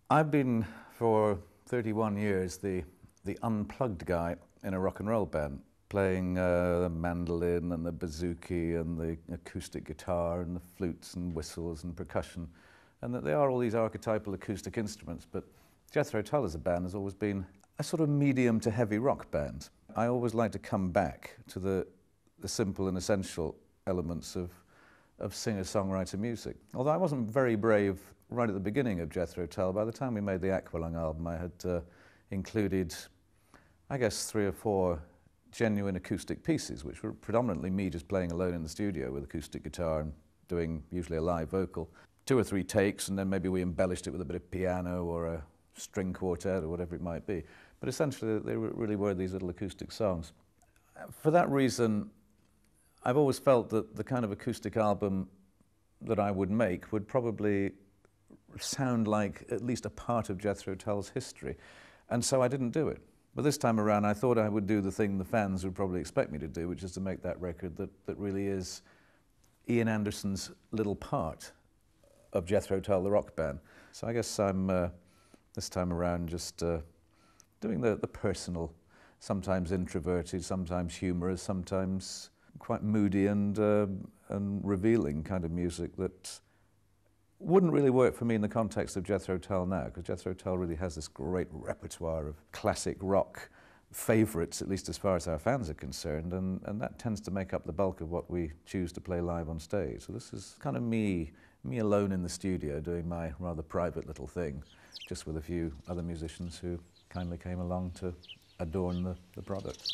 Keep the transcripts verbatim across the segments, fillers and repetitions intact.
I've been, for thirty-one years, the, the unplugged guy in a rock and roll band, playing uh, the mandolin and the bouzouki and the acoustic guitar and the flutes and whistles and percussion. And that they are all these archetypal acoustic instruments, but Jethro Tull as a band has always been a sort of medium to heavy rock band. I always like to come back to the, the simple and essential elements of, of singer-songwriter music. Although I wasn't very brave right at the beginning of Jethro Tull, by the time we made the Aqualung album, I had uh, included, I guess, three or four genuine acoustic pieces, which were predominantly me just playing alone in the studio with acoustic guitar and doing usually a live vocal. Two or three takes, and then maybe we embellished it with a bit of piano or a string quartet or whatever it might be. But essentially, they really were these little acoustic songs. For that reason, I've always felt that the kind of acoustic album that I would make would probably sound like at least a part of Jethro Tull's history. And so I didn't do it. But this time around, I thought I would do the thing the fans would probably expect me to do, which is to make that record that, that really is Ian Anderson's little part of Jethro Tull, the rock band. So I guess I'm, uh, this time around, just uh, doing the, the personal, sometimes introverted, sometimes humorous, sometimes quite moody and, uh, and revealing kind of music that wouldn't really work for me in the context of Jethro Tull now, because Jethro Tull really has this great repertoire of classic rock favourites, at least as far as our fans are concerned, and, and that tends to make up the bulk of what we choose to play live on stage. So this is kind of me, me alone in the studio doing my rather private little thing, just with a few other musicians who kindly came along to adorn the, the product.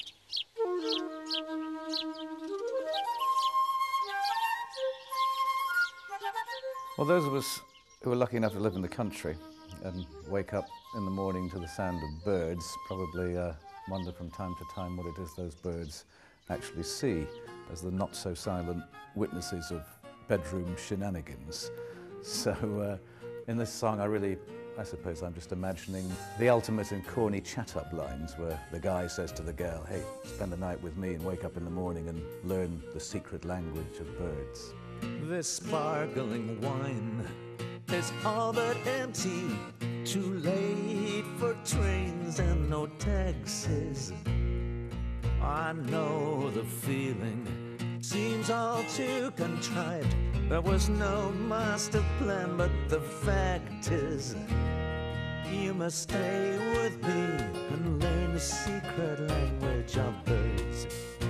Well, those of us who are lucky enough to live in the country and wake up in the morning to the sound of birds probably uh, wonder from time to time what it is those birds actually see as the not-so-silent witnesses of bedroom shenanigans. So uh, in this song I really, I suppose I'm just imagining the ultimate and corny chat-up lines where the guy says to the girl, hey, spend the night with me and wake up in the morning and learn the secret language of birds. This sparkling wine is all but empty. Too late for trains and no taxis. I know the feeling seems all too contrived. There was no master plan, but the fact is you must stay with me and learn the secret language of birds.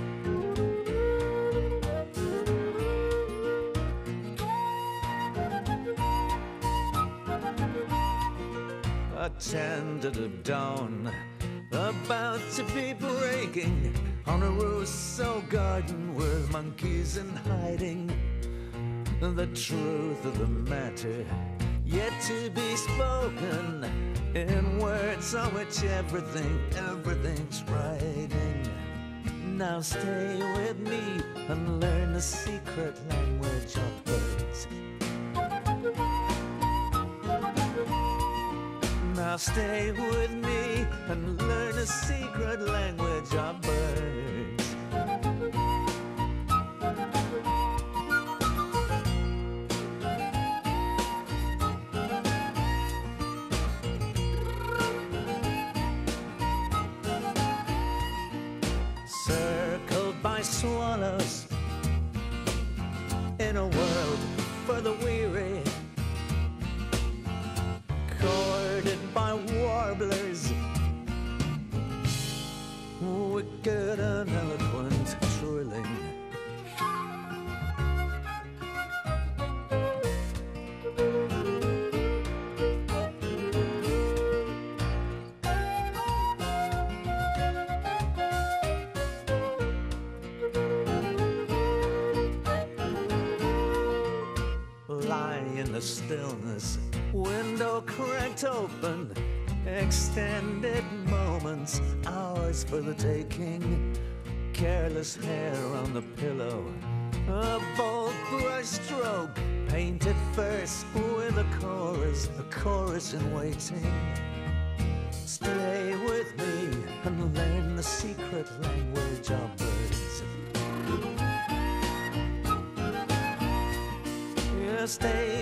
A tentative dawn about to be breaking on a Rousseau garden with monkeys in hiding. The truth of the matter yet to be spoken in words on which everything, everything's writing. Now stay with me and learn the secret language of birds. Now stay with me and learn the secret language of birds. Circled by swallows in a world for the weary, courted by warblers, wicked and eloquent trilling. Lie in the stillness, window cracked open, extended moments, hours for the taking. Careless hair on the pillow, a bold brush stroke, painted first with a chorus, a chorus in waiting. Stay with me and learn the secret language of birds. Yeah, stay